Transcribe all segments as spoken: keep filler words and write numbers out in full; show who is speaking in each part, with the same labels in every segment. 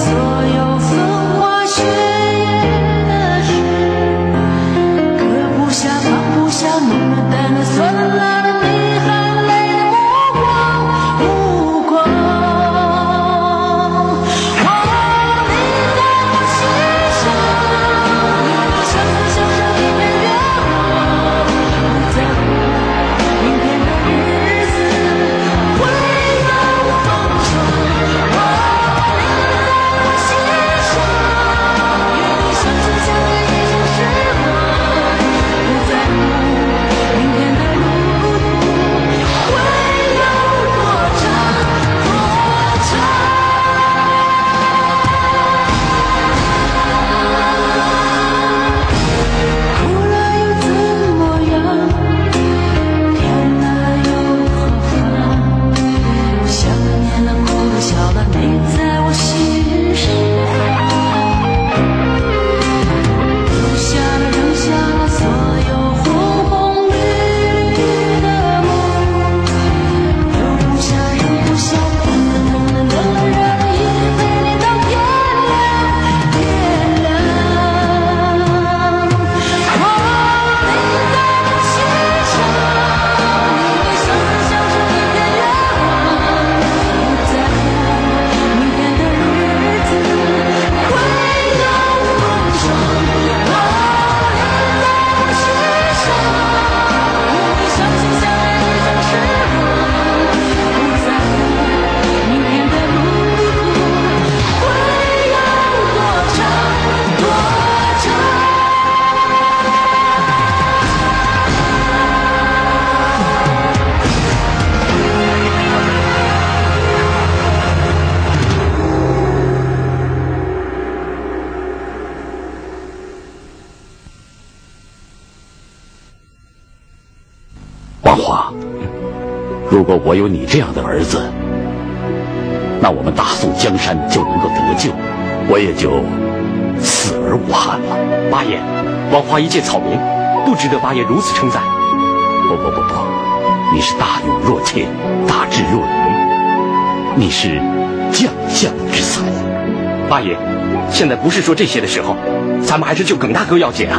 Speaker 1: 王华，如果我有你这样的儿子，那我们大宋江山就能够得救，我也就死而无憾了。
Speaker 2: 八爷，王华一介草民，不值得八爷如此称赞。
Speaker 1: 不不不不，你是大勇若怯，大智若愚，你是将相之才。
Speaker 2: 八爷，现在不是说这些的时候，咱们还是救耿大哥要紧啊。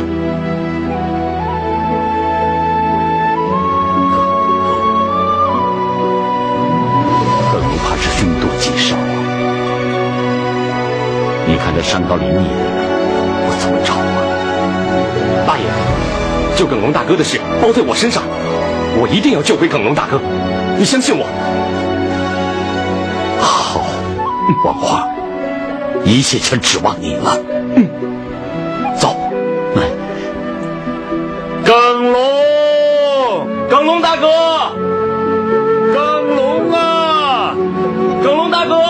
Speaker 2: 凶多吉少啊！你看这山高林密的，我怎么找啊？ 八爷，救耿龙大哥的事包在我身上，我一定要救回耿龙大哥，你相信我。
Speaker 1: 好，王华，一切全指望你了。嗯，走。来，
Speaker 2: 耿龙，耿龙大哥。大哥，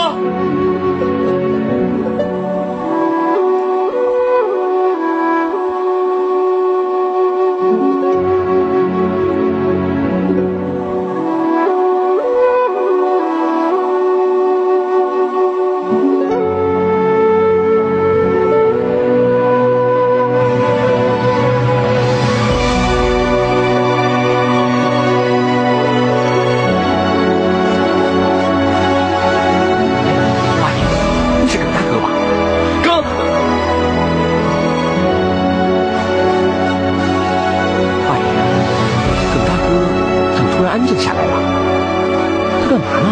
Speaker 2: 安静下来了，他干嘛呢？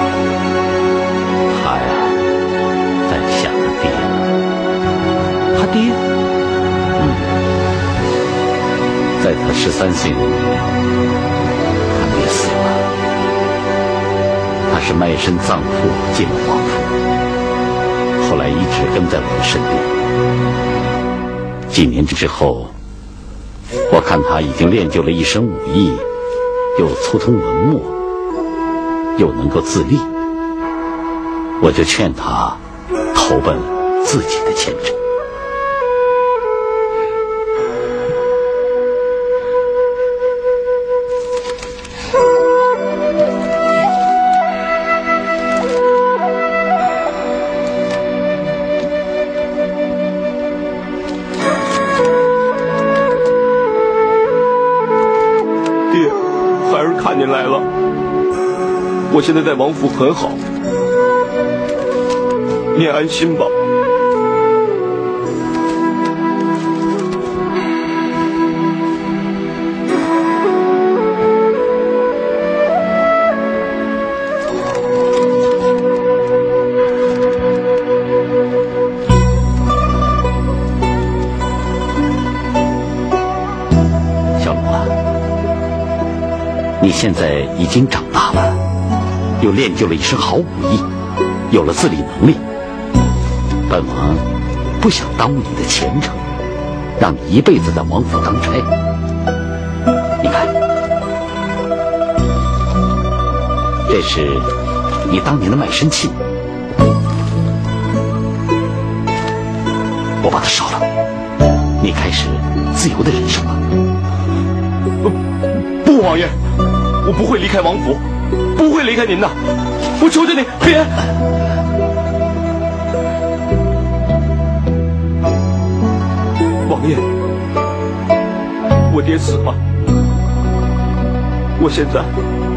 Speaker 1: 他呀，在想他爹。
Speaker 2: 他爹？
Speaker 1: 嗯，在他十三岁那年，他爹死了。他是卖身葬父进了王府，后来一直跟在我的身边。几年之后，我看他已经练就了一身武艺。又粗通文墨，又能够自立，我就劝他投奔自己的前程。
Speaker 2: 看见来了，我现在在王府很好。 您安心吧。
Speaker 1: 你现在已经长大了，又练就了一身好武艺，有了自理能力。本王不想耽误你的前程，让你一辈子在王府当差。你看，这是你当年的卖身契，我把它烧了，你开始自由的人生吧。
Speaker 2: 不，王爷。我不会离开王府，不会离开您的，我求求你别！王爷，我爹死了，我现在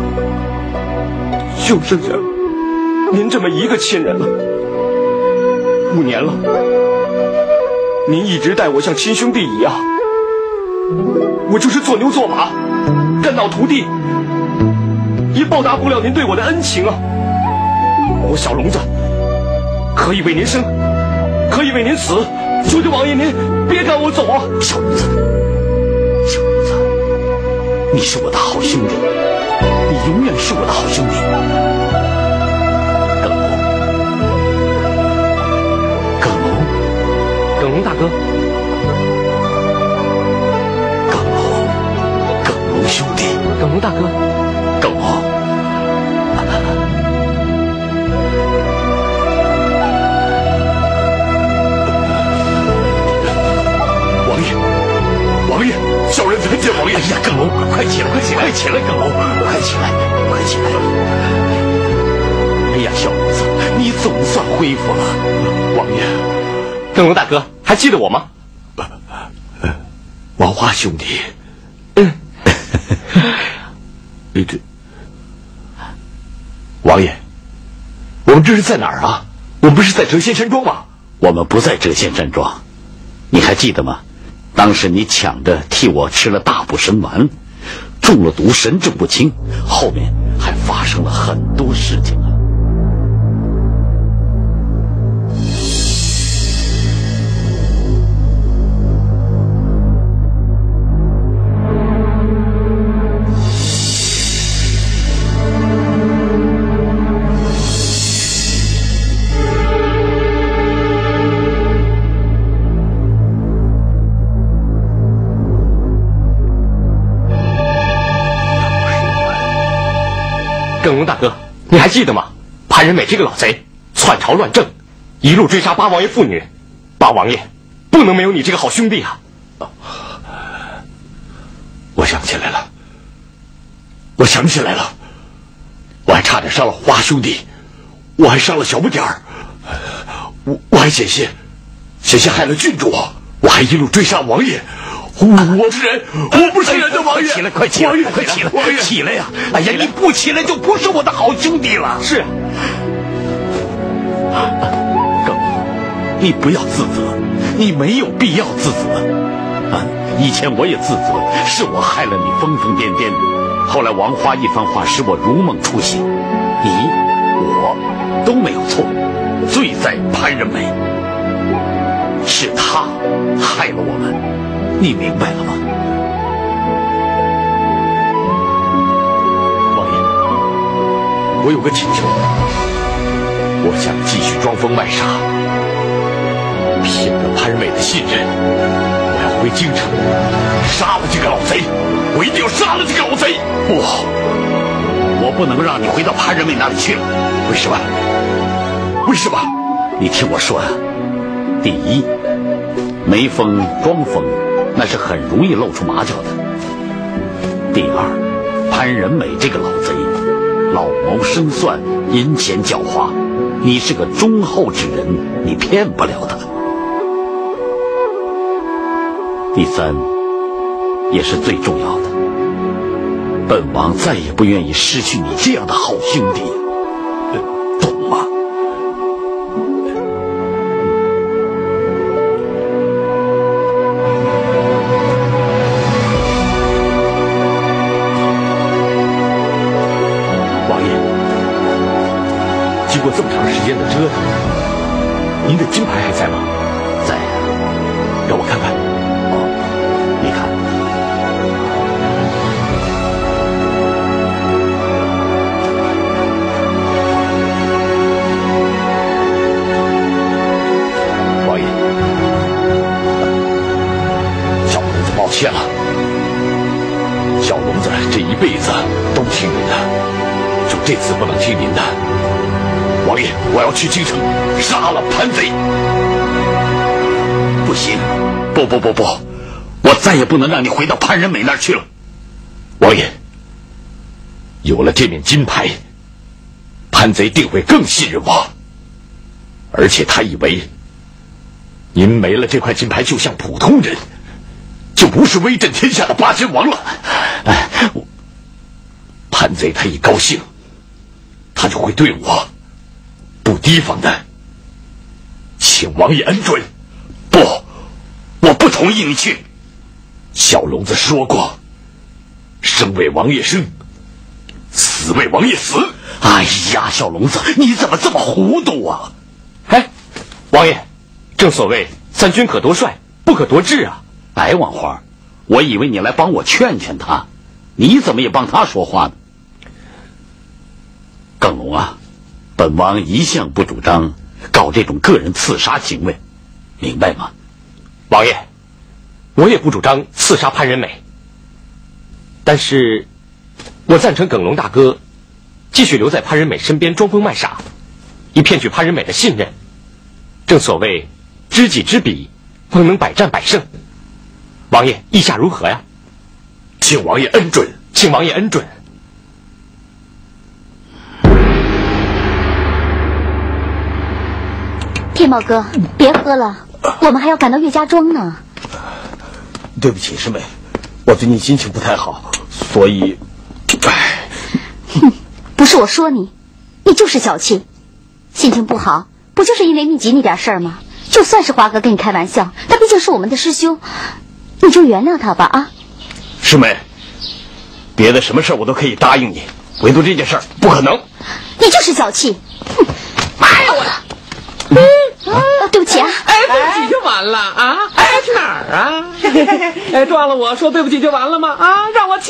Speaker 2: 就剩下您这么一个亲人了。五年了，您一直待我像亲兄弟一样，我就是做牛做马，干到徒弟。也报答不了您对我的恩情啊！我小聋子可以为您生，可以为您死，求求王爷您别赶我走啊！
Speaker 1: 小聋子，小聋子，你是我的好兄弟，你永远是我的好兄弟。耿龙，耿龙，
Speaker 2: 耿龙大哥，
Speaker 1: 耿龙，耿龙兄弟，
Speaker 2: 耿龙大哥。
Speaker 1: 耿龙，
Speaker 2: 王爷，王爷，小人参见王爷。
Speaker 1: 哎呀，耿龙，快起来，快起来，快起来，耿龙，快起来，快起来！哎呀，小儿子，你总算恢复了。
Speaker 2: 王爷，耿龙大哥，还记得我吗？
Speaker 1: 王花兄弟，
Speaker 2: 嗯，
Speaker 1: 你这。王爷，我们这是在哪儿啊？我们不是在谪仙山庄吗？我们不在谪仙山庄，你还记得吗？当时你抢着替我吃了大补神丸，中了毒，神志不清，后面还发生了很多事情啊。
Speaker 2: 耿龙大哥，你还记得吗？潘仁美这个老贼篡朝乱政，一路追杀八王爷妇女，八王爷不能没有你这个好兄弟啊！
Speaker 1: 我想起来了，我想起来了，我还差点伤了花兄弟，我还伤了小不点儿，我我还险些险些害了郡主，我还一路追杀王爷。我不是人，我不是人的王爷！起来，快起来，快起来，王爷起来呀！哎呀，你不起来就不是我的好兄弟了。
Speaker 2: 是，
Speaker 1: 耿，你不要自责，你没有必要自责。啊，以前我也自责，是我害了你疯疯癫癫。后来王花一番话使我如梦初醒，你我都没有错，罪在潘仁美，是他害了我们。你明白了吗？
Speaker 2: 王爷，我有个请求，我想继续装疯卖傻，骗得潘仁美的信任，我要回京城杀了这个老贼，我一定要杀了这个老贼！
Speaker 1: 不，我不能让你回到潘仁美那里去了。为什么？为什么？你听我说呀、啊，第一，没疯装疯那是很容易露出马脚的。第二，潘仁美这个老贼，老谋深算，阴险狡猾，你是个忠厚之人，你骗不了他。第三，也是最重要的，本王再也不愿意失去你这样的好兄弟，懂吗？
Speaker 2: 过这么长时间的折腾，您的金牌还在吗？
Speaker 1: 在呀，
Speaker 2: 让我看看。
Speaker 1: 哦，你看，
Speaker 2: 王爷，小龙子抱歉了，小龙子这一辈子都听您的，就这次不能听您的。王爷，我要去京城杀了叛贼。
Speaker 1: 不行，不不不不，我再也不能让你回到潘仁美那儿去了。
Speaker 2: 王爷，有了这面金牌，叛贼定会更信任我，而且他以为您没了这块金牌就像普通人，就不是威震天下的八仙王了。哎，叛贼他一高兴，他就会对我不提防的，请王爷恩准。不，我不同意你去。小龙子说过，生为王爷生，死为王爷死。
Speaker 1: 哎呀，小龙子，你怎么这么糊涂啊？
Speaker 2: 哎，王爷，正所谓三军可夺帅，不可夺志啊。
Speaker 1: 哎，王花，我以为你来帮我劝劝他，你怎么也帮他说话呢？耿龙啊，本王一向不主张搞这种个人刺杀行为，明白吗？
Speaker 2: 王爷，我也不主张刺杀潘仁美，但是我赞成耿龙大哥继续留在潘仁美身边装疯卖傻，以骗取潘仁美的信任。正所谓知己知彼，方能百战百胜。王爷意下如何呀？请王爷恩准，请王爷恩准。
Speaker 3: 天豹哥，别喝了，我们还要赶到岳家庄呢。
Speaker 4: 对不起，师妹，我最近心情不太好，所以，唉，
Speaker 3: 哼，不是我说你，你就是小气。心情不好，不就是因为秘籍那点事儿吗？就算是华哥跟你开玩笑，他毕竟是我们的师兄，你就原谅他吧啊！
Speaker 4: 师妹，别的什么事我都可以答应你，唯独这件事不可能。
Speaker 3: 你就是小气。哼，
Speaker 5: 哎呦我。
Speaker 3: 嗯，啊，对不起啊！
Speaker 5: 哎，对不起就完了啊！哎，去哪儿啊？哎，撞了我说对不起就完了吗？啊，让我亲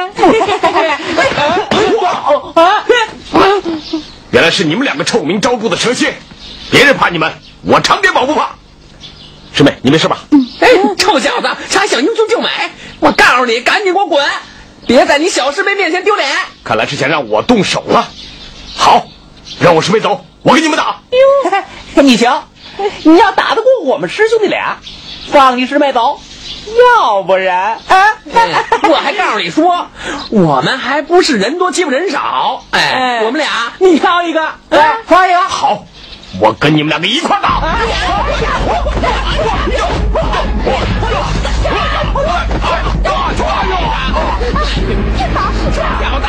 Speaker 4: 亲。原来是你们两个臭名昭著的蛇蝎，别人怕你们，我长天宝不怕。师妹，你没事吧？
Speaker 5: 嗯。哎，臭小子，还想英雄救美？我告诉你，赶紧给我滚！别在你小师妹面前丢脸。
Speaker 4: 看来是想让我动手了。好，让我师妹走，我跟你们打。
Speaker 5: 哟，你瞧，你要打得过我们师兄弟俩，放你师妹走，要不然啊，哎、我还告诉你说，我们还不是人多欺负人少，哎，哎我们俩你挑一个，哎，挑一个。
Speaker 4: 好，我跟你们两个一块打。哎
Speaker 3: 天宝，
Speaker 5: 小子！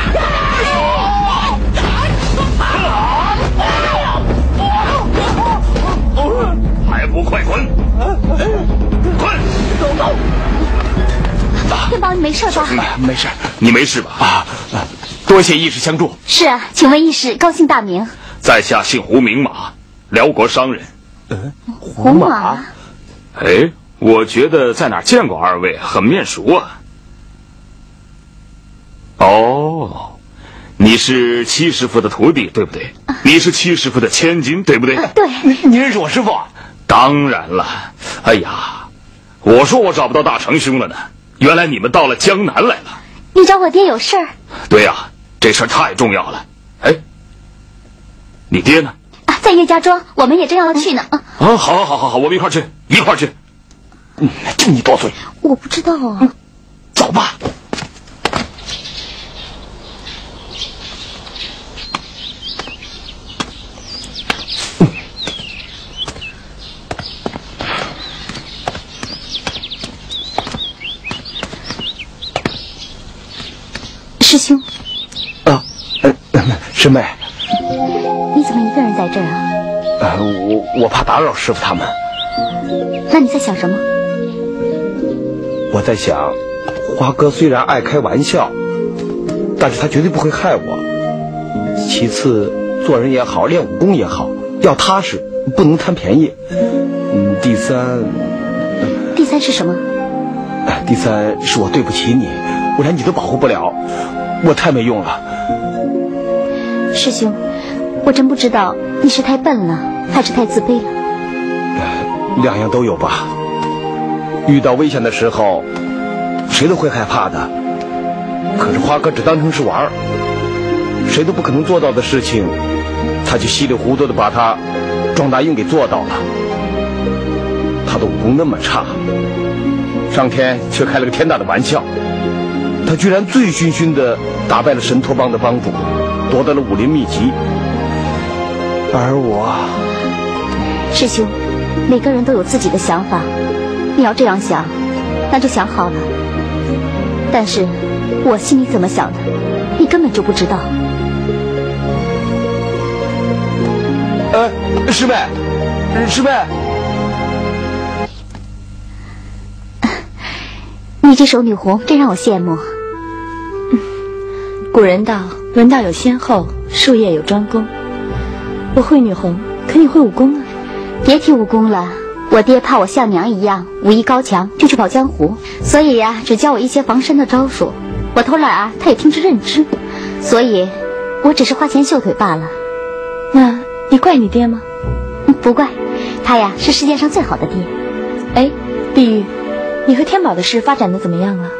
Speaker 4: 还不快滚！滚！
Speaker 5: 走走！
Speaker 3: 天宝，你没事吧？
Speaker 4: 没事，你没事吧？啊，多谢义士相助。
Speaker 3: 是啊，请问义士高姓大名？
Speaker 4: 在下姓胡，名马，辽国商人。
Speaker 3: 嗯，胡马。
Speaker 4: 哎，我觉得在哪儿见过二位，很面熟啊。哦，你是七师傅的徒弟，对不对？啊、你是七师傅的千金，对不对？
Speaker 3: 啊、对。
Speaker 4: 你你认识我师傅？当然了。哎呀，我说我找不到大成兄了呢，原来你们到了江南来了。
Speaker 3: 你找我爹有事儿？
Speaker 4: 对呀、啊，这事儿太重要了。哎，你爹呢？
Speaker 3: 啊，在岳家庄，我们也正要去呢。啊，
Speaker 4: 啊，好，好，好，好，我们一块儿去，一块儿去。嗯，就你多嘴。
Speaker 3: 我不知道啊。
Speaker 4: 嗯、走吧。
Speaker 3: 师兄。
Speaker 4: 啊，呃，师妹。
Speaker 3: 你怎么一个人在这儿啊？
Speaker 4: 呃，我我怕打扰师傅他们。
Speaker 3: 那你在想什么？
Speaker 4: 我在想，花哥虽然爱开玩笑，但是他绝对不会害我。其次，
Speaker 6: 做人也好，练武功也好，要踏实，不能贪便宜。嗯，第三，
Speaker 3: 第三是什么？
Speaker 6: 哎，第三是我对不起你，我连你都保护不了，我太没用了。
Speaker 3: 师兄，我真不知道你是太笨了，还是太自卑了。
Speaker 6: 两样都有吧。遇到危险的时候，谁都会害怕的。可是花哥只当成是玩儿，谁都不可能做到的事情，他就稀里糊涂的把他庄大英给做到了。他的武功那么差，上天却开了个天大的玩笑，他居然醉醺醺的打败了神托帮的帮主，夺得了武林秘籍。而我，
Speaker 3: 师兄，每个人都有自己的想法，你要这样想，那就想好了。但是我心里怎么想的，你根本就不知道。
Speaker 6: 呃，师妹，师妹，
Speaker 3: 你这手女红真让我羡慕。
Speaker 7: 嗯，古人道，文道有先后，术业有专攻。我会女红，可你会武功啊？
Speaker 3: 别提武功了，我爹怕我像娘一样武艺高强就去跑江湖，所以呀、啊，只教我一些防身的招数。我偷懒啊，他也听之任之，所以我只是花钱秀腿罢了。
Speaker 7: 那你怪你爹吗？
Speaker 3: 不怪，他呀是世界上最好的爹。
Speaker 7: 哎，碧玉，你和天宝的事发展的怎么样了？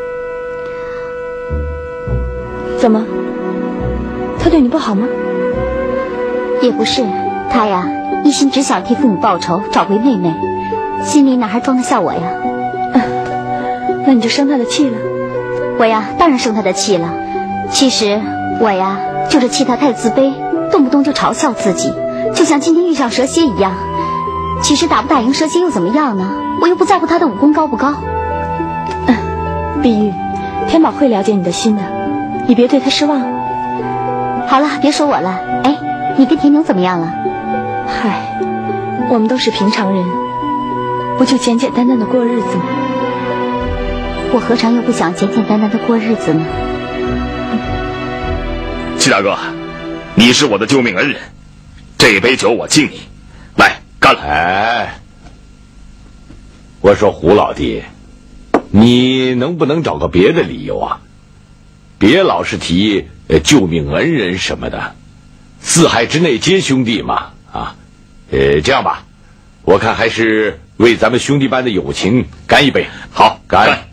Speaker 7: 怎么？他对你不好吗？
Speaker 3: 也不是，他呀一心只想替父母报仇，找回妹妹，心里哪还装得下我呀？
Speaker 7: 嗯，那你就生他的气了？
Speaker 3: 我呀当然生他的气了。其实我呀就是气他太自卑，动不动就嘲笑自己，就像今天遇上蛇蝎一样。其实打不打赢蛇蝎又怎么样呢？我又不在乎他的武功高不高。
Speaker 7: 嗯，碧玉，天宝会了解你的心的，你别对他失望。
Speaker 3: 好了，别说我了。哎，你跟田牛怎么样了？
Speaker 7: 嗨，我们都是平常人，不就简简单单的过日子吗？
Speaker 3: 我何尝又不想简简单单的过日子呢？
Speaker 4: 七大哥，你是我的救命恩人，这杯酒我敬你，来干了。
Speaker 8: 哎，我说胡老弟，你能不能找个别的理由啊？别老是提呃救命恩人什么的，四海之内皆兄弟嘛啊！呃，这样吧，我看还是为咱们兄弟般的友情干一杯。好，干！干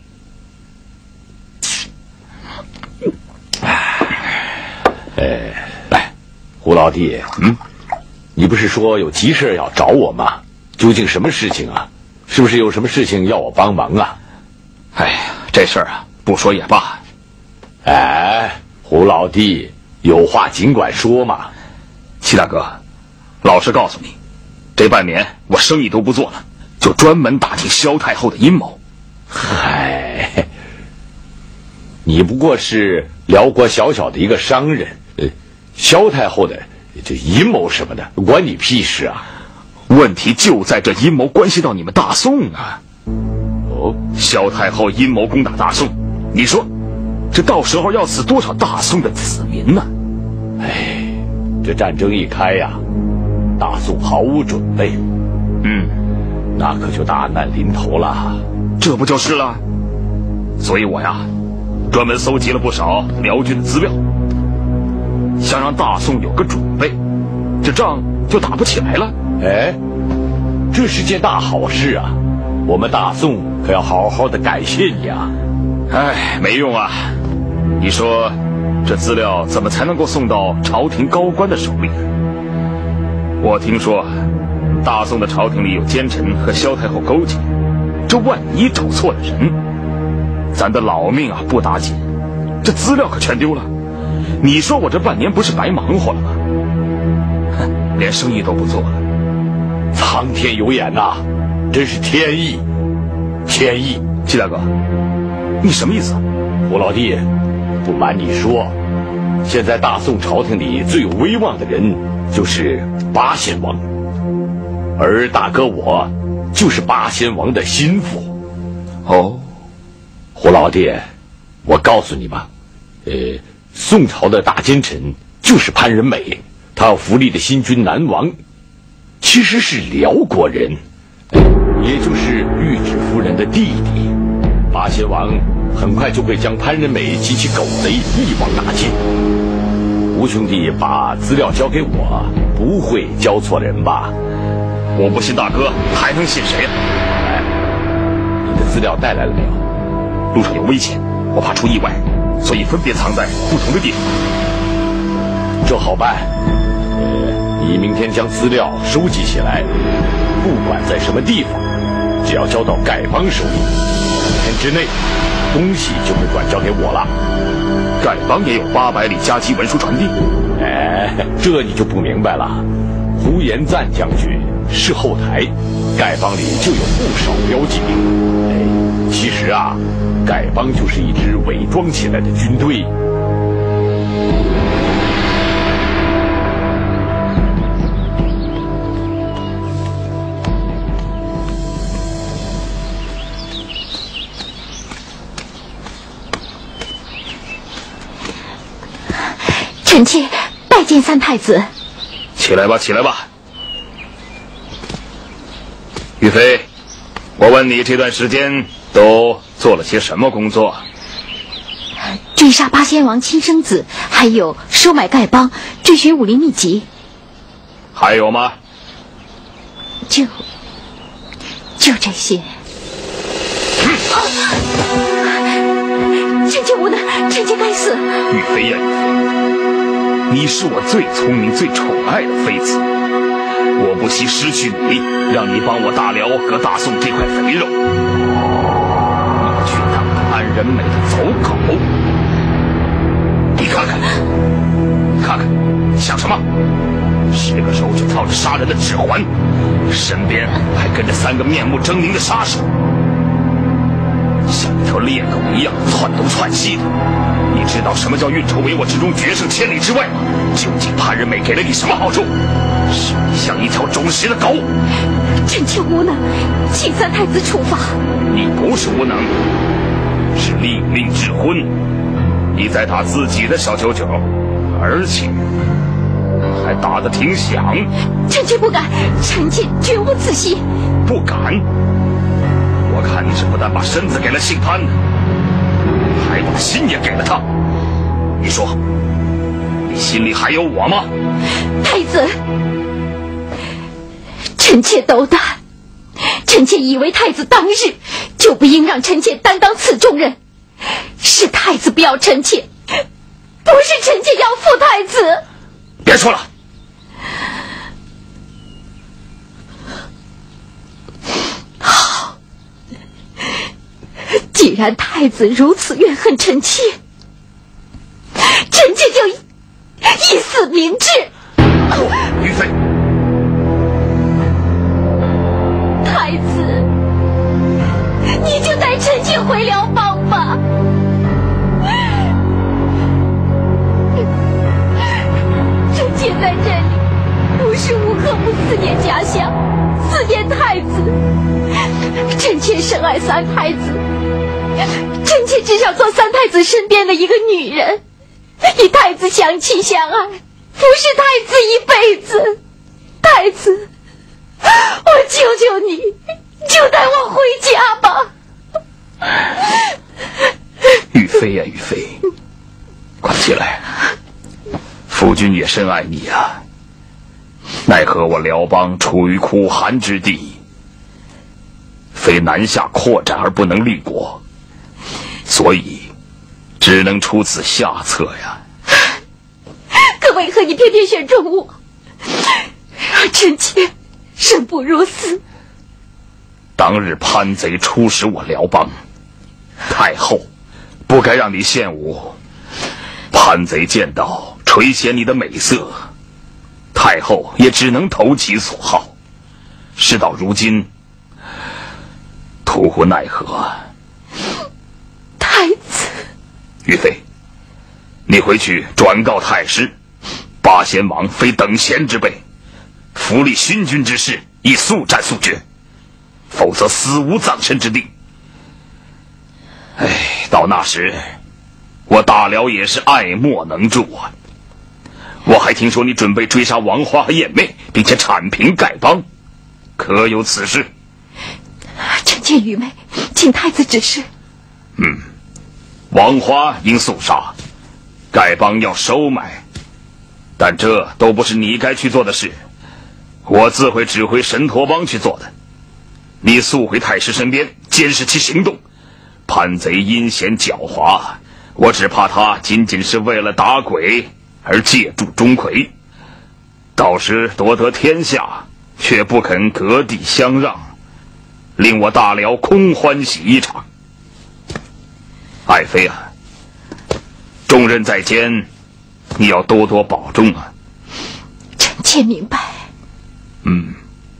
Speaker 8: 哎，来，胡老弟，嗯，你不是说有急事要找我吗？究竟什么事情啊？是不是有什么事情要我帮忙啊？
Speaker 4: 哎呀，这事儿啊，不说也罢。
Speaker 8: 哎，胡老弟，有话尽管说嘛。
Speaker 4: 七大哥，老实告诉你，这半年我生意都不做了，就专门打听萧太后的阴谋。
Speaker 8: 嗨，你不过是辽国小小的一个商人，呃，萧太后的这阴谋什么的，关你屁事啊！
Speaker 4: 问题就在这阴谋关系到你们大宋啊！
Speaker 8: 哦，
Speaker 4: 萧太后阴谋攻打大宋，你说这到时候要死多少大宋的子民呢？
Speaker 8: 哎，这战争一开呀，大宋毫无准备，
Speaker 4: 嗯，
Speaker 8: 那可就大难临头了。
Speaker 4: 这不就是了？所以我呀，专门搜集了不少辽军的资料，想让大宋有个准备，这仗就打不起来了。
Speaker 8: 哎，这是件大好事啊！我们大宋可要好好的感谢你啊！
Speaker 4: 哎，没用啊！你说这资料怎么才能够送到朝廷高官的手里？我听说大宋的朝廷里有奸臣和萧太后勾结，这万一找错了人，咱的老命啊不打紧，这资料可全丢了。你说我这半年不是白忙活了吗？哼，连生意都不做了。
Speaker 8: 苍天有眼呐、啊，真是天意，天意！
Speaker 4: 七大哥，你什么意思啊？
Speaker 8: 胡老弟，不瞒你说，现在大宋朝廷里最有威望的人就是八仙王，而大哥我就是八仙王的心腹。
Speaker 4: 哦，
Speaker 8: 胡老弟，我告诉你吧，呃，宋朝的大奸臣就是潘仁美， 他要扶立的新君南王，其实是辽国人，也就是玉旨夫人的弟弟。八仙王很快就会将潘仁美及其狗贼一网打尽。吴兄弟把资料交给我，不会交错人吧？
Speaker 4: 我不信大哥，还能信谁啊？
Speaker 8: 哎，你的资料带来了没有？
Speaker 4: 路上有危险，我怕出意外，所以分别藏在不同的地方。
Speaker 8: 这好办，呃，你明天将资料收集起来，不管在什么地方，只要交到丐帮手里，两天之内，东西就会转交给我了。
Speaker 4: 丐帮也有八百里加急文书传递？
Speaker 8: 哎，这你就不明白了。呼延赞将军是后台，丐帮里就有不少标记。哎，其实啊，丐帮就是一支伪装起来的军队。
Speaker 3: 臣妾拜见三太子。
Speaker 4: 起来吧，起来吧。玉妃，我问你这段时间都做了些什么工作？
Speaker 3: 追杀八仙王亲生子，还有收买丐帮，追寻武林秘籍。
Speaker 4: 还有吗？
Speaker 3: 就就这些。臣妾无能，臣妾该死。
Speaker 4: 玉妃呀，玉妃，你是我最聪明、最宠爱的妃子，我不惜失去你，让你帮我大辽和大宋这块肥肉，你去当潘仁美的走狗。你看看，看看，想什么？是个手就操着杀人的指环，身边还跟着三个面目狰狞的杀手，像一条猎狗一样窜东窜西的。你知道什么叫运筹帷幄之中，决胜千里之外吗？究竟潘仁美给了你什么好处？是你像一条种食的狗。
Speaker 3: 臣妾无能，请三太子处罚。
Speaker 4: 你不是无能，是令令智昏。你在打自己的小九九，而且还打得挺响。
Speaker 3: 臣妾不敢，臣妾绝无此心。
Speaker 4: 不敢？我看你是不但把身子给了姓潘的，还把心也给了他。你说，你心里还有我吗？
Speaker 3: 太子，臣妾斗胆，臣妾以为太子当日就不应让臣妾担当此重任，是太子不要臣妾，不是臣妾要负太子。
Speaker 4: 别说了。
Speaker 3: 好，既然太子如此怨恨臣妾，臣妾就以死明志。
Speaker 4: 玉妃，
Speaker 3: 太子，你就带臣妾回辽邦吧。臣妾在这里无时无刻不思念家乡，思念太子。臣妾深爱三太子，臣妾只想做三太子身边的一个女人，与太子相亲相爱，服侍太子一辈子。太子，我求求你，就带我回家吧。
Speaker 4: 玉妃呀，玉妃，快起来！夫君也深爱你呀，奈何我辽邦处于苦寒之地，非南下扩展而不能立国，所以只能出此下策呀。
Speaker 3: 可为何你偏偏选中我，让臣妾生不如死？
Speaker 4: 当日潘贼出使我辽邦，太后不该让你献舞。潘贼见到垂涎你的美色，太后也只能投其所好。事到如今，徒无奈何。
Speaker 3: 太子，
Speaker 4: 玉妃，你回去转告太师，八仙王非等闲之辈，扶立勋君之事宜速战速决，否则死无葬身之地。哎，到那时，我大辽也是爱莫能助啊！ 我还听说你准备追杀王花和燕妹，并且铲平丐帮，可有此事？
Speaker 7: 臣妾愚昧，请太子指示。
Speaker 4: 嗯，王花应速杀，丐帮要收买，但这都不是你该去做的事，我自会指挥神陀帮去做的。你速回太师身边，监视其行动。叛贼阴险狡猾，我只怕他仅仅是为了打鬼而借助钟馗，到时夺得天下，却不肯割地相让，令我大辽空欢喜一场。爱妃啊，重任在肩，你要多多保重啊。
Speaker 7: 臣妾明白。
Speaker 4: 嗯。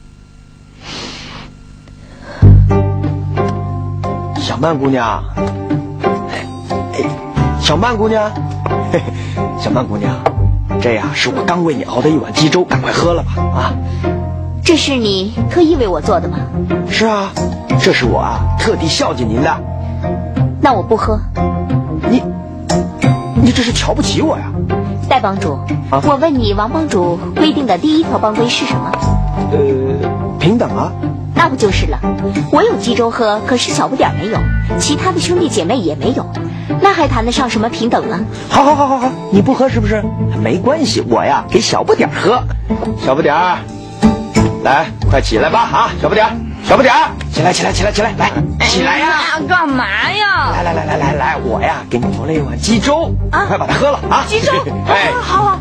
Speaker 9: 小曼姑娘，哎，小曼姑娘，嘿嘿，小曼姑娘，这呀是我刚为你熬的一碗鸡粥，赶快喝了吧啊！
Speaker 3: 这是你特意为我做的吗？
Speaker 9: 是啊，这是我啊特地孝敬您的。
Speaker 3: 那我不喝。
Speaker 9: 你，你这是瞧不起我呀？
Speaker 3: 戴帮主，啊、我问你，王帮主规定的第一条帮规是什么？
Speaker 9: 呃，平等啊。
Speaker 3: 那不就是了？我有鸡粥喝，可是小不点没有，其他的兄弟姐妹也没有，那还谈得上什么平等呢？
Speaker 9: 好好好好好，你不喝是不是？没关系，我呀给小不点喝。小不点，来，快起来吧啊！小不点，小不点，起来起来起来起来，来起来呀！
Speaker 7: 哎、干嘛呀？
Speaker 9: 来来来来来来，我呀给你熬了一碗鸡粥，啊、快把它喝了啊！
Speaker 7: 鸡粥，哎，好好。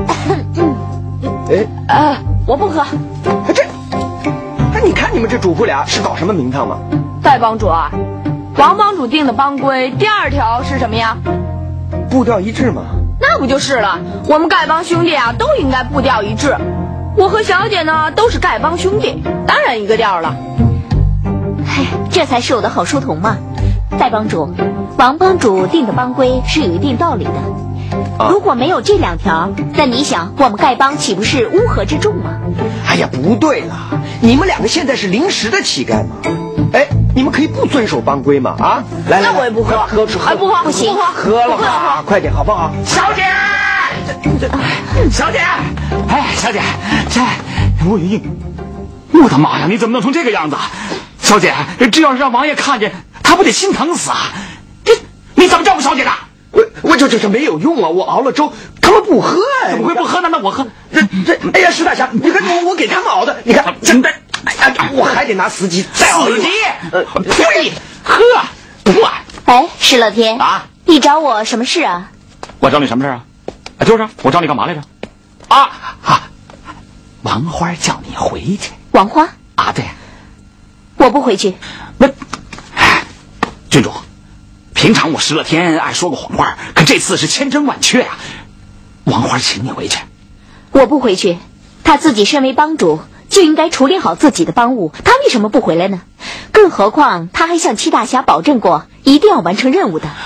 Speaker 9: 哎，
Speaker 7: 呃，我不喝。
Speaker 9: 这。你看你们这主仆俩是搞什么名堂吗？
Speaker 10: 戴帮主啊，王帮主定的帮规第二条是什么呀？
Speaker 9: 步调一致嘛。
Speaker 10: 那不就是了？我们丐帮兄弟啊都应该步调一致。我和小姐呢都是丐帮兄弟，当然一个调了。
Speaker 3: 嘿，这才是我的好书童嘛。戴帮主，王帮主定的帮规是有一定道理的。啊、如果没有这两条，那你想我们丐帮岂不是乌合之众吗？
Speaker 9: 哎呀，不对了，你们两个现在是临时的乞丐嘛。哎，你们可以不遵守帮规嘛？啊，来来，
Speaker 10: 那我也不喝，
Speaker 9: 喝喝
Speaker 10: 哎，不喝，
Speaker 3: 不行，
Speaker 9: 喝了吧，快点好不好？
Speaker 5: 小姐，小姐，哎，小姐，这
Speaker 2: 我我的妈呀！你怎么弄成这个样子？小姐，这要是让王爷看见，他不得心疼死啊！这你怎么照顾小姐的？
Speaker 9: 我我这这这没有用啊！我熬了粥，他们不喝哎！
Speaker 2: 怎么会不喝呢？那我喝。
Speaker 9: 这这，哎呀，石大侠，你看我我给他们熬的，你看真的，哎呀，我还得拿司机再熬一
Speaker 5: 碗。
Speaker 9: 呃，
Speaker 5: 呸！喝不啊？
Speaker 3: 哎，石乐天
Speaker 2: 啊，
Speaker 3: 你找我什么事啊？
Speaker 2: 我找你什么事啊？啊，就是，我找你干嘛来着？啊啊！王花叫你回去。
Speaker 3: 王花
Speaker 2: 啊，对。
Speaker 3: 我不回去。
Speaker 2: 那，郡主。平常我石乐天爱说个谎话，可这次是千真万确啊！王花请你回去。
Speaker 3: 我不回去，他自己身为帮主，就应该处理好自己的帮务，他为什么不回来呢？更何况他还向七大侠保证过，一定要完成任务的。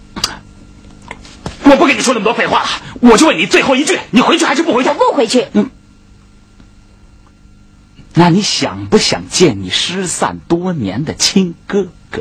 Speaker 2: 我不跟你说那么多废话了，我就问你最后一句，你回去还是不回去？
Speaker 3: 我不回去。
Speaker 2: 嗯。那你想不想见你失散多年的亲哥哥？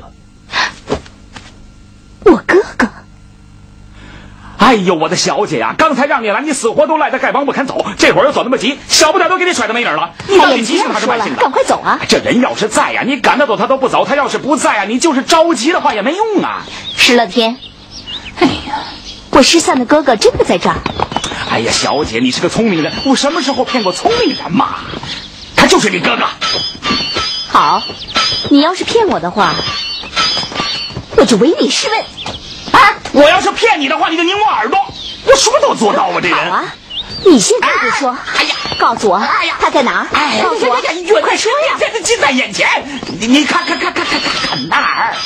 Speaker 3: 我哥哥，
Speaker 2: 哎呦，我的小姐呀、啊！刚才让你来，你死活都赖在丐帮不肯走，这会儿又走那么急，小不点都给你甩得没影了。你到底急性还是慢性的？
Speaker 3: 赶快走啊！
Speaker 2: 这人要是在呀、啊，你赶他走他都不走；他要是不在啊，你就是着急的话也没用啊。
Speaker 3: 石乐天，哎呀，我失散的哥哥真的在这儿。
Speaker 2: 哎呀，小姐，你是个聪明人，我什么时候骗过聪明人嘛？他就是你哥哥。
Speaker 3: 好，你要是骗我的话，我就唯你是问。
Speaker 2: 啊！我要是骗你的话，你就拧我耳朵。我说都做到啊，这人。
Speaker 3: 好啊，你现在就说。
Speaker 2: 哎呀，
Speaker 3: 告诉我，
Speaker 2: 哎呀，
Speaker 3: 他在哪儿？
Speaker 2: 哎，
Speaker 3: 告诉我，
Speaker 2: 快说呀！这这近在眼前，你你看看看看看看哪儿？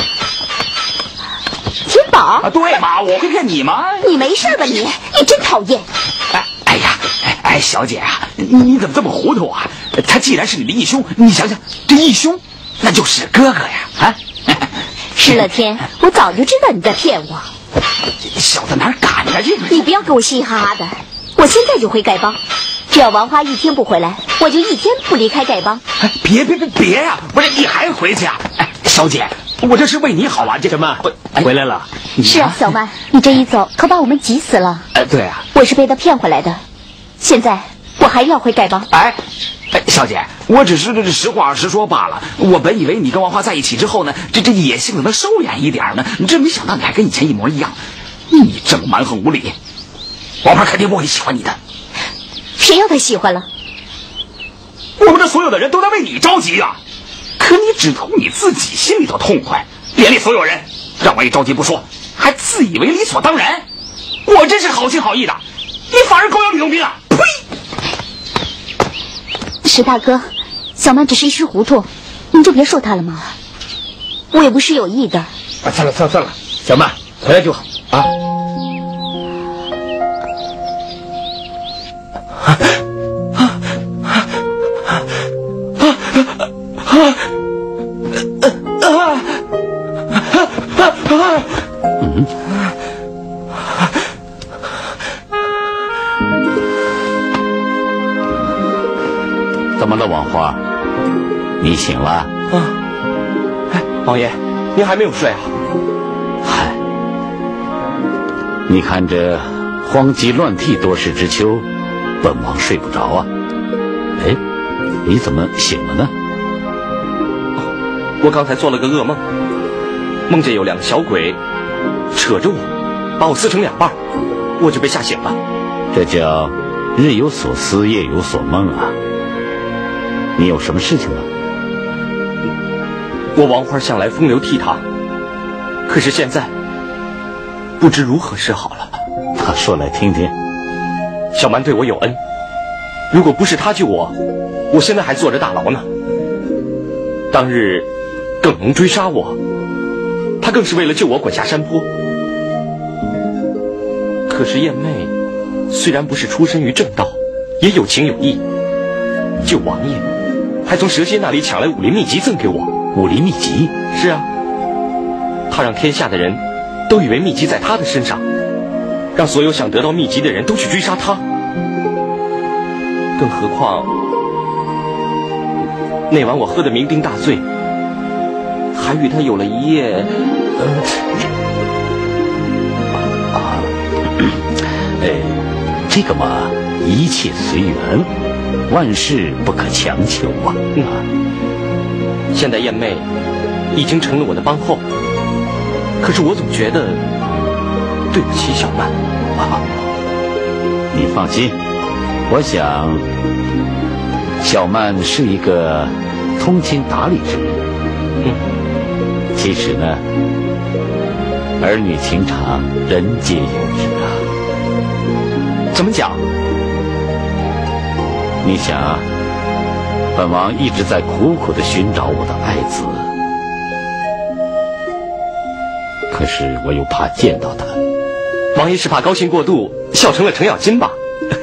Speaker 3: 天宝
Speaker 2: 啊，对嘛，我会骗你吗？
Speaker 3: 你没事吧你？你真讨厌。
Speaker 2: 哎哎呀，哎哎，小姐啊，你你怎么这么糊涂啊？他既然是你的义兄，你想想，这义兄那就是哥哥呀！啊。
Speaker 3: 石乐天，我早就知道你在骗我。
Speaker 2: 小子哪敢啊！这
Speaker 3: 你不要给我嘻嘻哈哈的，我现在就回丐帮。只要王花一天不回来，我就一天不离开丐帮。
Speaker 2: 哎，别别别别呀、啊！不是你还回去啊？哎，小姐，我这是为你好啊！这
Speaker 5: 什么？回来了？
Speaker 3: 是啊，小曼，你这一走，可把我们急死了。
Speaker 9: 哎，对啊，
Speaker 3: 我是被他骗回来的，现在我还要回丐帮。
Speaker 9: 哎，哎，小姐，我只是这实话实说罢了。我本以为你跟王花在一起之后呢，这这野性能收敛一点呢，这没想到你还跟以前一模一样。你这么蛮横无理，王花肯定不会喜欢你的。
Speaker 3: 谁要他喜欢了？
Speaker 9: 我们这所有的人都在为你着急啊！可你只图你自己心里头痛快，连累所有人，让我一着急不说，还自以为理所当然。我真是好心好意的，你反而狗咬吕洞宾啊！呸！
Speaker 3: 石大哥，小曼只是一时糊涂，您就别说她了嘛。我也不是有意的。
Speaker 6: 啊，算了算了算了，小曼回来就好啊。
Speaker 1: 嗯，怎么了，王花？你醒了？
Speaker 2: 啊，哎，王爷，您还没有睡啊？
Speaker 1: 嗨，你看这荒鸡乱啼多事之秋，本王睡不着啊。哎，你怎么醒了呢？
Speaker 2: 我刚才做了个噩梦，梦见有两个小鬼扯着我，把我撕成两半，我就被吓醒了。
Speaker 1: 这叫日有所思，夜有所梦啊。你有什么事情吗？
Speaker 2: 我王花向来风流倜傥，可是现在不知如何是好了。
Speaker 1: 他说来听听。
Speaker 2: 小蛮对我有恩，如果不是他救我，我现在还坐着大牢呢。当日耿龙追杀我，他更是为了救我滚下山坡。可是燕妹虽然不是出身于正道，也有情有义，救王爷还从蛇蝎那里抢来武林秘籍赠给我。
Speaker 1: 武林秘籍？
Speaker 2: 是啊，他让天下的人都以为秘籍在他的身上，让所有想得到秘籍的人都去追杀他。更何况那晚我喝得酩酊大醉，还与他有了一夜。呃
Speaker 1: 啊，呃，这个嘛，一切随缘，万事不可强求啊。
Speaker 2: 嗯，现在燕妹已经成了我的帮后，可是我总觉得对不起小曼
Speaker 1: 啊。你放心，我想小曼是一个通情达理之人。
Speaker 2: 嗯，
Speaker 1: 其实呢，儿女情长，人皆有之啊。
Speaker 2: 怎么讲？
Speaker 1: 你想啊，本王一直在苦苦的寻找我的爱子，可是我又怕见到他。
Speaker 2: 王爷是怕高兴过度，笑成了程咬金吧？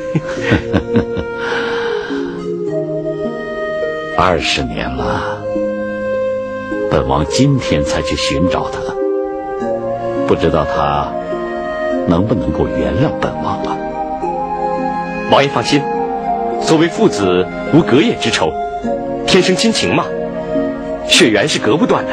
Speaker 1: 二十年了，本王今天才去寻找他，不知道他能不能够原谅本王啊？
Speaker 2: 王爷放心，所谓父子无隔夜之仇，天生亲情嘛，血缘是隔不断的。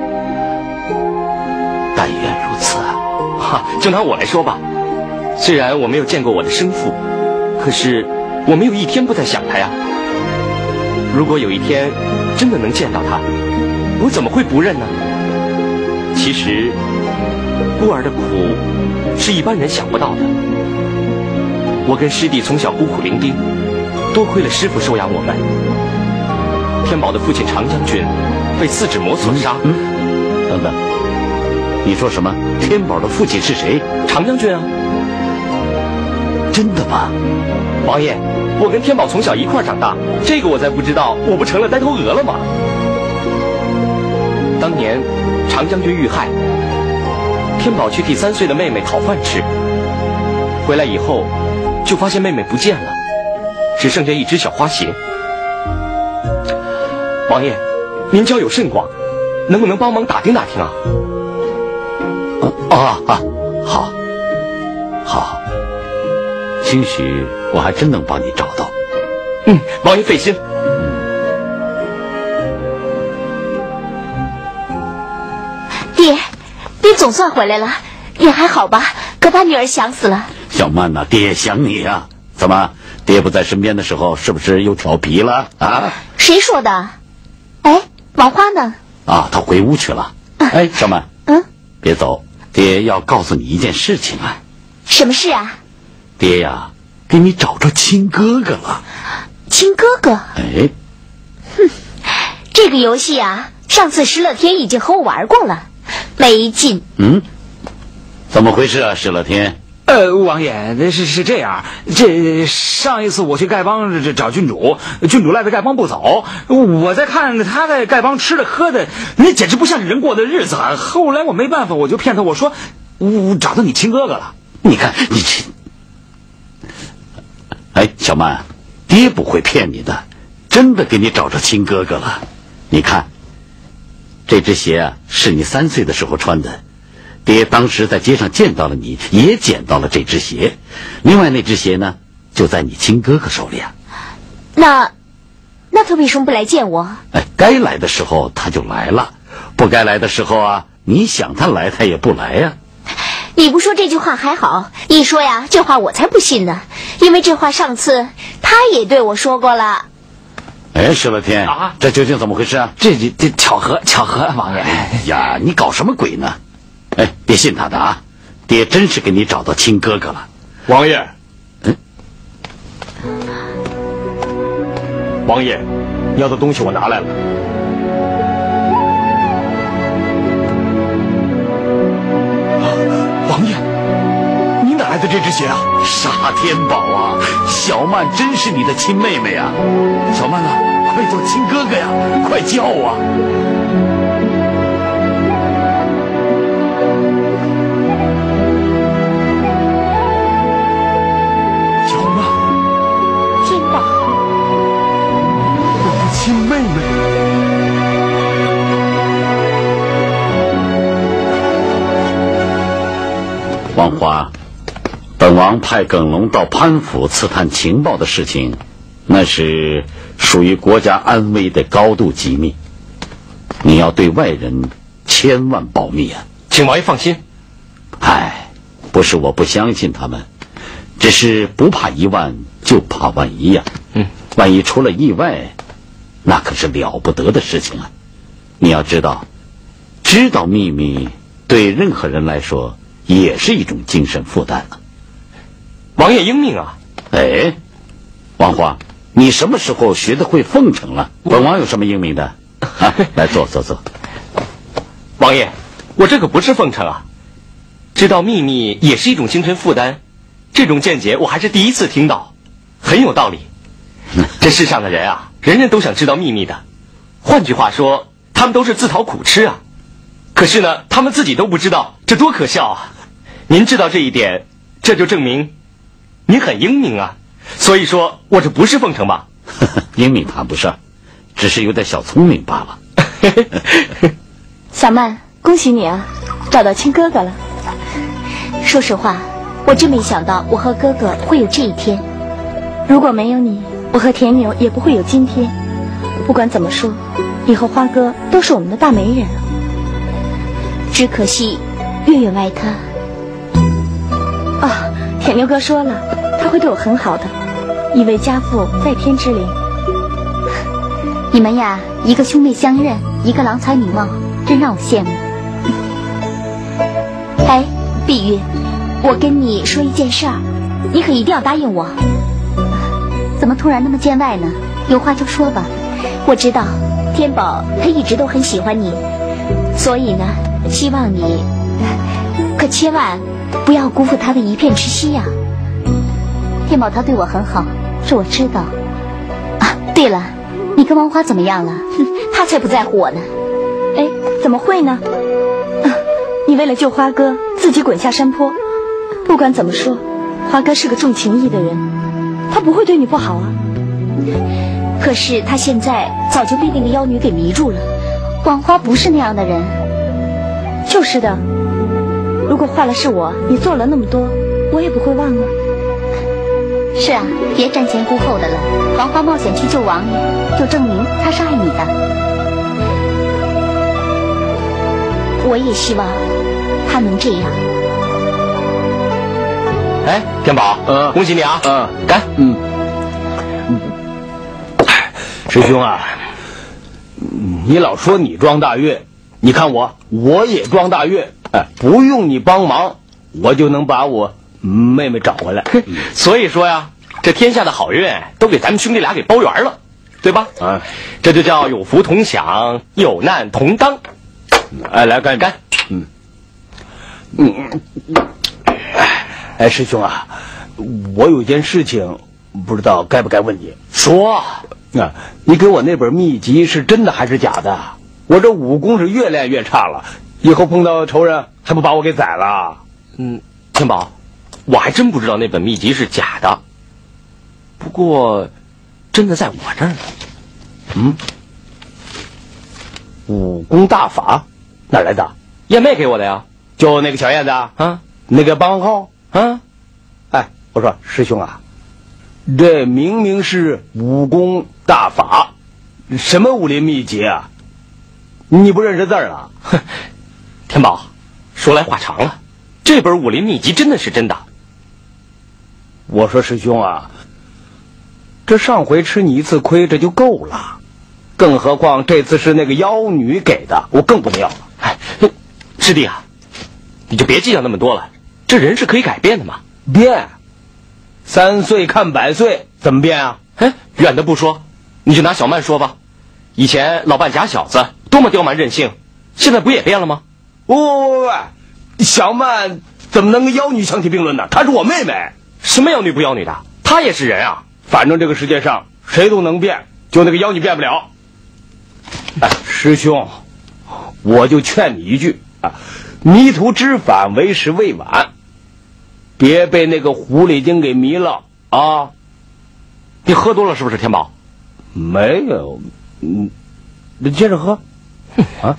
Speaker 1: 但愿如此啊！
Speaker 2: 哈，就拿我来说吧，虽然我没有见过我的生父，可是我没有一天不在想他呀。如果有一天真的能见到他，我怎么会不认呢？其实孤儿的苦是一般人想不到的。我跟师弟从小孤苦伶仃，多亏了师父收养我们。天宝的父亲常将军被四指魔所杀。
Speaker 1: 嗯，嗯等等，你说什么？天宝的父亲是谁？
Speaker 2: 常将军啊。
Speaker 1: 真的吗？
Speaker 2: 王爷，我跟天宝从小一块长大，这个我再不知道，我不成了呆头鹅了吗？当年常将军遇害，天宝去替三岁的妹妹讨饭吃，回来以后就发现妹妹不见了，只剩下一只小花鞋。王爷，您交友甚广，能不能帮忙打听打听啊？
Speaker 1: 啊啊，好，好，兴许我还真能帮你找到。
Speaker 2: 嗯，王爷费心。
Speaker 3: 爹，爹总算回来了， 也还好吧，可把女儿想死了。
Speaker 1: 小曼呐、啊，爹也想你啊。怎么，爹不在身边的时候，是不是又调皮了啊？
Speaker 3: 谁说的？哎，王花呢？
Speaker 1: 啊，她回屋去了。啊、哎，小曼，
Speaker 3: 嗯，
Speaker 1: 别走，爹要告诉你一件事情啊。
Speaker 3: 什么事啊？
Speaker 1: 爹呀，给你找着亲哥哥了。
Speaker 3: 亲哥哥？
Speaker 1: 哎，
Speaker 3: 哼，这个游戏啊，上次石乐天已经和我玩过了，没劲。
Speaker 1: 嗯，怎么回事啊，石乐天？
Speaker 9: 呃，王爷，是是这样，这上一次我去丐帮这找郡主，郡主赖在丐帮不走，我在看他在丐帮吃的喝的，那简直不像是人过的日子啊。后来我没办法，我就骗他，我说我找到你亲哥哥了。
Speaker 1: 你看你这，哎，小曼，爹不会骗你的，真的给你找着亲哥哥了。你看，这只鞋啊，是你三岁的时候穿的。爹当时在街上见到了你，也捡到了这只鞋。另外那只鞋呢，就在你亲哥哥手里啊。
Speaker 3: 那，那他为什么不来见我？
Speaker 1: 哎，该来的时候他就来了，不该来的时候啊，你想他来他也不来呀、啊。
Speaker 3: 你不说这句话还好，一说呀，这话我才不信呢。因为这话上次他也对我说过了。
Speaker 1: 哎，石乐天啊，这究竟怎么回事啊？
Speaker 9: 这这这巧合巧合，王爷。
Speaker 1: 哎呀，你搞什么鬼呢？哎，别信他的啊！爹真是给你找到亲哥哥了。
Speaker 2: 王爷，
Speaker 1: 嗯，
Speaker 2: 王爷，要的东西我拿来了。啊，王爷，你哪来的这只鞋啊？
Speaker 1: 傻天宝啊，小曼真是你的亲妹妹啊！小曼啊，快叫亲哥哥呀，快叫啊！
Speaker 2: 亲妹妹，
Speaker 1: 王华，本王派耿龙到潘府刺探情报的事情，那是属于国家安危的高度机密，你要对外人千万保密啊！
Speaker 2: 请王爷放心。
Speaker 1: 哎，不是我不相信他们，只是不怕一万就怕万一呀、啊。
Speaker 2: 嗯，
Speaker 1: 万一出了意外。那可是了不得的事情啊！你要知道，知道秘密对任何人来说也是一种精神负担啊。
Speaker 2: 王爷英明啊！
Speaker 1: 哎，王华，你什么时候学得会奉承了？本王有什么英明的？啊，来坐坐坐。
Speaker 2: 王爷，我这可不是奉承啊！知道秘密也是一种精神负担，这种见解我还是第一次听到，很有道理。这世上的人啊，人人都想知道秘密的，换句话说，他们都是自讨苦吃啊。可是呢，他们自己都不知道，这多可笑啊！您知道这一点，这就证明您很英明啊。所以说我这不是奉承吧？
Speaker 1: 英明谈不上，只是有点小聪明罢了。
Speaker 7: 小曼，恭喜你啊，找到亲哥哥了。
Speaker 3: 说实话，我真没想到我和哥哥会有这一天。
Speaker 7: 如果没有你，我和田牛也不会有今天。不管怎么说，以后花哥都是我们的大媒人。
Speaker 3: 只可惜月月外他。
Speaker 7: 啊，田牛哥说了，他会对我很好的，以为家父在天之灵。
Speaker 3: 你们呀，一个兄妹相认，一个郎才女貌，真让我羡慕。哎，碧玉，我跟你说一件事儿，你可一定要答应我。怎么突然那么见外呢？有话就说吧。我知道天宝他一直都很喜欢你，所以呢，希望你可千万不要辜负他的一片痴心呀、啊。天宝他对我很好，这我知道。啊，对了，你跟王花怎么样了？他才不在乎我呢。
Speaker 7: 哎，怎么会呢？啊，你为了救花哥自己滚下山坡。不管怎么说，花哥是个重情义的人，他不会对你不好啊。
Speaker 3: 可是他现在早就被那个妖女给迷住了。王花不是那样的人。
Speaker 7: 就是的，如果坏了是我，你做了那么多，我也不会忘啊。
Speaker 3: 是啊，别瞻前顾后的了。王花冒险去救王爷，就证明他是爱你的。我也希望他能这样。
Speaker 5: 哎，天宝，
Speaker 6: 嗯，
Speaker 5: 恭喜你啊！
Speaker 6: 嗯，
Speaker 5: 干，
Speaker 6: 嗯。师兄啊，你老说你庄大悦，你看我，我也庄大悦，哎，不用你帮忙，我就能把我妹妹找回来。
Speaker 5: 所以说呀，这天下的好运都给咱们兄弟俩给包圆了，对吧？啊，这就叫有福同享，有难同当。
Speaker 6: 哎，来干
Speaker 5: 干，
Speaker 6: 嗯，嗯，哎，师兄啊，我有件事情，不知道该不该问你。
Speaker 5: 说
Speaker 6: 啊，你给我那本秘籍是真的还是假的？我这武功是越练越差了，以后碰到仇人还不把我给宰了？
Speaker 5: 嗯，天宝，我还真不知道那本秘籍是假的，不过真的在我这儿呢。
Speaker 6: 嗯，武功大法哪来的？
Speaker 5: 燕妹给我的呀，
Speaker 6: 就那个小燕子
Speaker 5: 啊，
Speaker 6: 那个帮号
Speaker 5: 啊。
Speaker 6: 哎，我说师兄啊，这明明是武功大法，什么武林秘籍啊？你不认识字儿啊？
Speaker 5: 哼，天宝，说来话长了，这本武林秘籍真的是真的。
Speaker 6: 我说师兄啊，这上回吃你一次亏这就够了，更何况这次是那个妖女给的，我更不能要了。
Speaker 5: 哎，师弟啊，你就别计较那么多了，这人是可以改变的嘛。
Speaker 6: 变，三岁看百岁，怎么变啊？
Speaker 5: 哎，远的不说，你就拿小曼说吧，以前老扮假小子多么刁蛮任性，现在不也变了吗？
Speaker 6: 喂喂喂，小曼怎么能跟妖女相提并论呢？她是我妹妹。
Speaker 5: 什么妖女不妖女的？她也是人啊。
Speaker 6: 反正这个世界上谁都能变，就那个妖女变不了。哎，师兄，我就劝你一句啊，迷途知返，为时未晚，别被那个狐狸精给迷了啊！
Speaker 5: 你喝多了是不是，天宝？
Speaker 6: 没有，嗯，你接着喝。啊，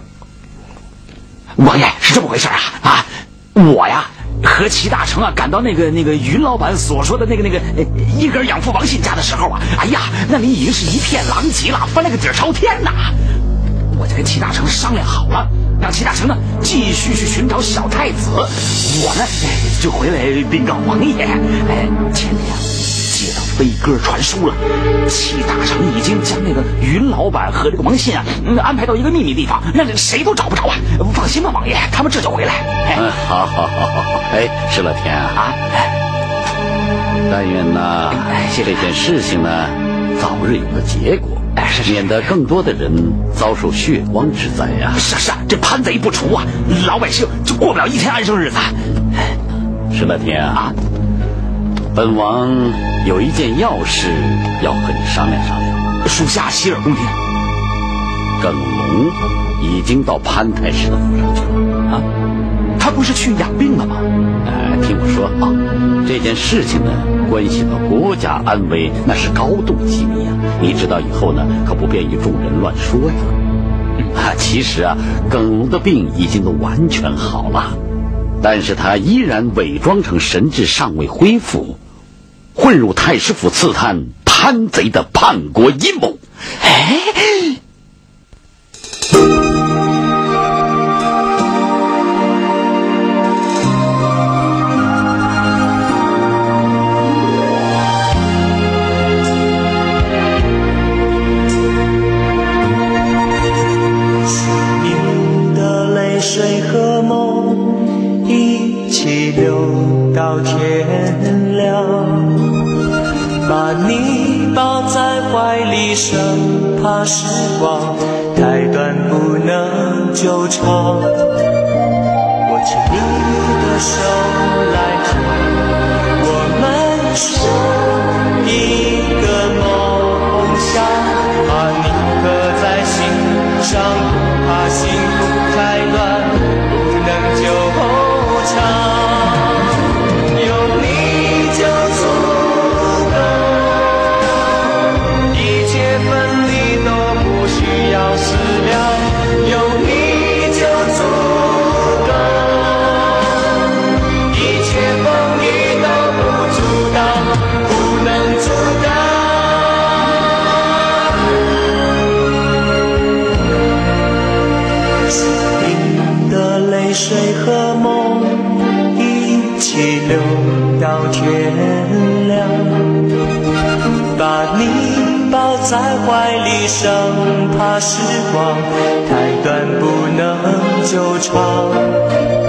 Speaker 9: 王爷是这么回事啊啊！我呀和齐大成啊赶到那个那个云老板所说的那个那个呃一根养父王信家的时候啊，哎呀，那里已经是一片狼藉了，翻了个底儿朝天呐！我就跟齐大成商量好了，让齐大成呢继续去寻找小太子，我呢就回来禀告王爷。哎，前天啊接到飞鸽传书了，齐大成已经将那个云老板和这个王信啊、嗯、安排到一个秘密地方，那谁都找不着啊！放心吧，王爷，他们这就回来。哎，
Speaker 1: 嗯，好好好好好。哎，石乐天啊，啊但愿呢，
Speaker 9: 哎，
Speaker 1: 这件事情呢早日有个结果，
Speaker 9: 哎，是是，
Speaker 1: 免得更多的人遭受血光之灾呀、啊。
Speaker 9: 是是，这叛贼不除啊，老百姓就过不了一天安生日子。
Speaker 1: 石乐天啊。啊本王有一件要事要和你商量商量。
Speaker 9: 属下洗耳恭听。
Speaker 1: 耿龙已经到潘太师的府上去了啊，
Speaker 9: 他不是去养病了吗？
Speaker 1: 哎，听我说啊，这件事情呢，关系到国家安危，那是高度机密啊！你知道以后呢，可不便与众人乱说呀。嗯、啊，其实啊，耿龙的病已经都完全好了，但是他依然伪装成神智尚未恢复，混入太师府刺探叛贼的叛国阴谋。
Speaker 9: 哎，
Speaker 11: 你的泪水和梦一起流到天亮，把你抱在怀里，生怕时光太短不能久长。握起你的手来听我们说一个梦想，把你刻在心上，不怕幸福太短不能久长。一切在怀里，生怕时光太短不能久长。